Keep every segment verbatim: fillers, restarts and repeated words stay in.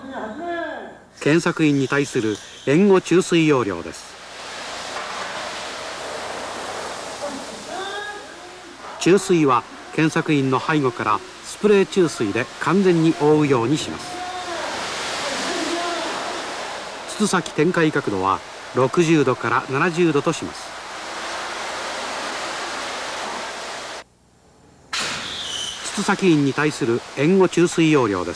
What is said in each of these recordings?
検索員に対する援護注水要領です。注水は検索員の背後からスプレー注水で完全に覆うようにします。筒先展開角度はろくじゅうどからななじゅうどとします。筒先員に対する援護注水要領です。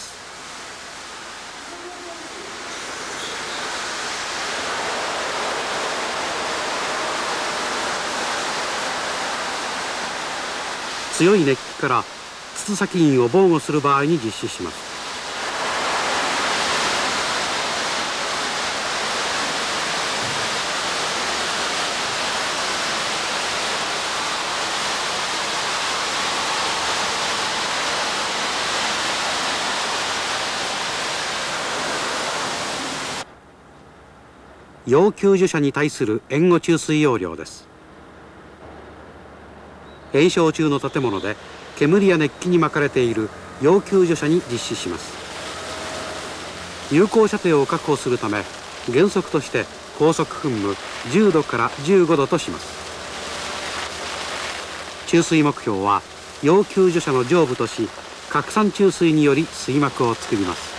強い熱気から筒先員を防護する場合に実施します。要救助者に対する援護注水要領です。延焼中の建物で煙や熱気に巻かれている要救助者に実施します。有効射程を確保するため原則として高速噴霧じゅうどからじゅうごどとします。注水目標は要救助者の上部とし、拡散注水により水膜を作ります。